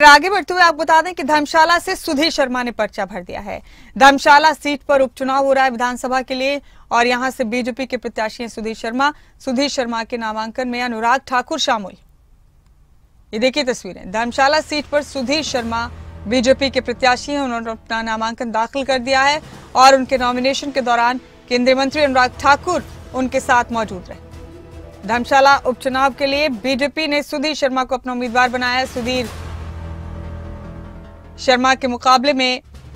आगे बढ़ते हुए आपको बता दें कि धर्मशाला से सुधीर शर्मा ने पर्चा भर दिया है। धर्मशाला सीट पर उपचुनाव हो रहा है विधानसभा के लिए और यहां से बीजेपी के प्रत्याशी हैं सुधीर शर्मा के नामांकन में अनुराग ठाकुर शामिल। ये देखिए तस्वीरें। धर्मशाला सीट पर सुधीर शर्मा बीजेपी के प्रत्याशी हैं। उन्होंने अपना नामांकन दाखिल कर दिया है और उनके नॉमिनेशन के दौरान केंद्रीय मंत्री अनुराग ठाकुर उनके साथ मौजूद रहे। धर्मशाला उपचुनाव के लिए बीजेपी ने सुधीर शर्मा को अपना उम्मीदवार बनाया है। सुधीर शर्मा के मुकाबले में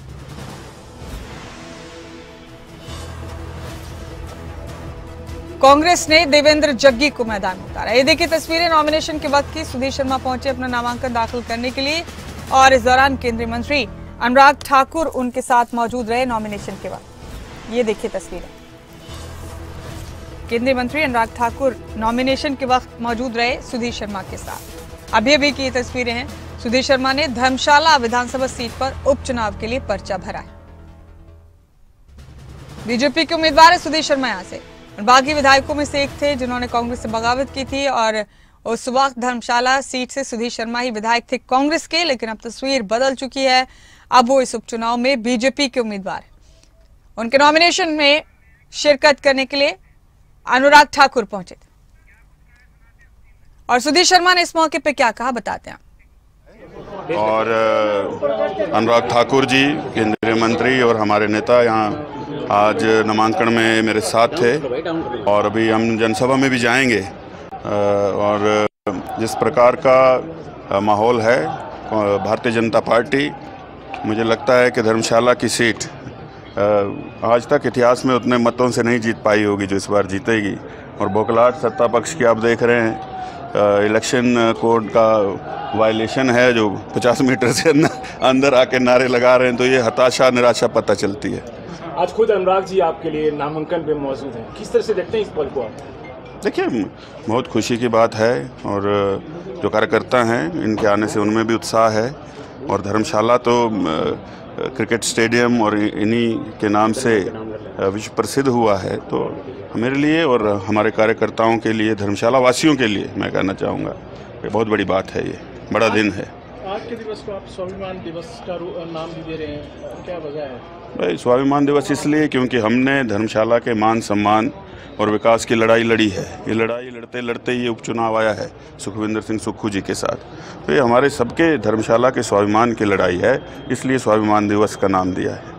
कांग्रेस ने देवेंद्र जग्गी को मैदान में उतारा। ये देखिए तस्वीरें नॉमिनेशन के वक्त की। सुधीर शर्मा पहुंचे अपना नामांकन दाखिल करने के लिए और इस दौरान केंद्रीय मंत्री अनुराग ठाकुर उनके साथ मौजूद रहे नॉमिनेशन के वक्त। ये देखिए तस्वीरें। केंद्रीय मंत्री अनुराग ठाकुर नॉमिनेशन के वक्त मौजूद रहे सुधीर शर्मा के साथ। अभी की ये तस्वीरें हैं। सुधीर शर्मा ने धर्मशाला विधानसभा सीट पर उपचुनाव के लिए पर्चा भरा है। बीजेपी के उम्मीदवार है सुधीर शर्मा यहां से। बागी विधायकों में से एक थे जिन्होंने कांग्रेस से बगावत की थी और उस वक्त धर्मशाला सीट से सुधीर शर्मा ही विधायक थे कांग्रेस के, लेकिन अब तस्वीर बदल चुकी है। अब वो इस उपचुनाव में बीजेपी के उम्मीदवार है। उनके नॉमिनेशन में शिरकत करने के लिए अनुराग ठाकुर पहुंचे थे और सुधीर शर्मा ने इस मौके पर क्या कहा बताते हैं। और अनुराग ठाकुर जी केंद्रीय मंत्री और हमारे नेता यहाँ आज नामांकन में मेरे साथ थे और अभी हम जनसभा में भी जाएंगे। और जिस प्रकार का माहौल है भारतीय जनता पार्टी, मुझे लगता है कि धर्मशाला की सीट आज तक इतिहास में उतने मतों से नहीं जीत पाई होगी जो इस बार जीतेगी। और बौखलाहट सत्ता पक्ष की आप देख रहे हैं। इलेक्शन कोड का वायलेशन है जो 50 मीटर से अंदर आके नारे लगा रहे हैं, तो ये हताशा निराशा पता चलती है। आज खुद अनुराग जी आपके लिए नामांकन पे मौजूद हैं, किस तरह से देखते हैं इस पल को आप? देखिए, बहुत खुशी की बात है और जो कार्यकर्ता हैं इनके आने से उनमें भी उत्साह है। और धर्मशाला तो क्रिकेट स्टेडियम और इन्हीं के नाम से विश्व प्रसिद्ध हुआ है, तो मेरे लिए और हमारे कार्यकर्ताओं के लिए, धर्मशाला वासियों के लिए मैं कहना चाहूँगा कि बहुत बड़ी बात है, ये बड़ा दिन है। आज के दिवस को आप स्वाभिमान दिवस का नाम भी दे रहे हैं, क्या वजह है? भाई, स्वाभिमान दिवस इसलिए क्योंकि हमने धर्मशाला के मान सम्मान और विकास की लड़ाई लड़ी है। ये लड़ाई लड़ते लड़ते ये उपचुनाव आया है सुखविंदर सिंह सुक्खू जी के साथ। तो ये हमारे सबके धर्मशाला के स्वाभिमान की लड़ाई है, इसलिए स्वाभिमान दिवस का नाम दिया है।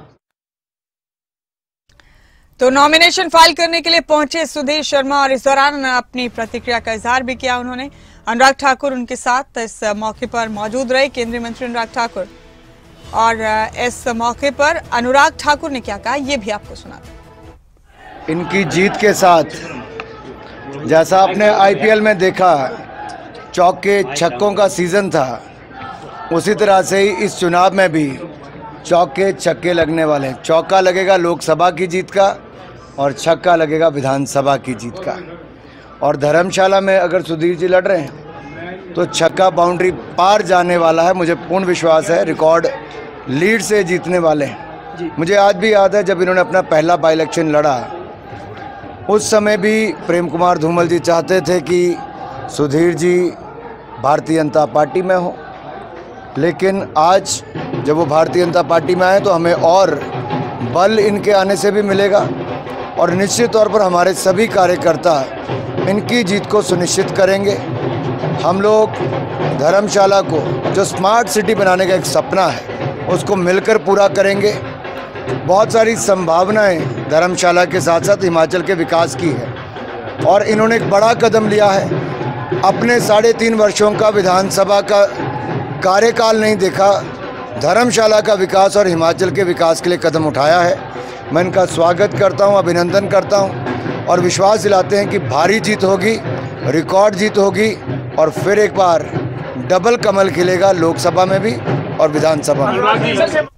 तो नॉमिनेशन फाइल करने के लिए पहुंचे सुधीर शर्मा और इस दौरान अपनी प्रतिक्रिया का इजहार भी किया उन्होंने। अनुराग ठाकुर उनके साथ इस मौके पर मौजूद रहे, केंद्रीय मंत्री अनुराग ठाकुर। और इस मौके पर अनुराग ठाकुर ने क्या कहा ये भी आपको सुनाते हैं। इनकी जीत के साथ जैसा आपने आईपीएल में देखा चौके छक्कों का सीजन था, उसी तरह से ही इस चुनाव में भी चौके छक्के लगने वाले। चौका लगेगा लोकसभा की जीत का और छक्का लगेगा विधानसभा की जीत का। और धर्मशाला में अगर सुधीर जी लड़ रहे हैं तो छक्का बाउंड्री पार जाने वाला है, मुझे पूर्ण विश्वास है। रिकॉर्ड लीड से जीतने वाले हैं। मुझे आज भी याद है जब इन्होंने अपना पहला बाई इलेक्शन लड़ा, उस समय भी प्रेम कुमार धूमल जी चाहते थे कि सुधीर जी भारतीय जनता पार्टी में हो, लेकिन आज जब वो भारतीय जनता पार्टी में आए तो हमें और बल इनके आने से भी मिलेगा और निश्चित तौर पर हमारे सभी कार्यकर्ता इनकी जीत को सुनिश्चित करेंगे। हम लोग धर्मशाला को जो स्मार्ट सिटी बनाने का एक सपना है उसको मिलकर पूरा करेंगे। बहुत सारी संभावनाएं धर्मशाला के साथ साथ हिमाचल के विकास की है और इन्होंने एक बड़ा कदम लिया है। अपने 3.5 वर्षों का विधानसभा का कार्यकाल नहीं देखा, धर्मशाला का विकास और हिमाचल के विकास के लिए कदम उठाया है। मैं इनका स्वागत करता हूं, अभिनंदन करता हूं और विश्वास दिलाते हैं कि भारी जीत होगी, रिकॉर्ड जीत होगी और फिर एक बार डबल कमल खिलेगा लोकसभा में भी और विधानसभा में।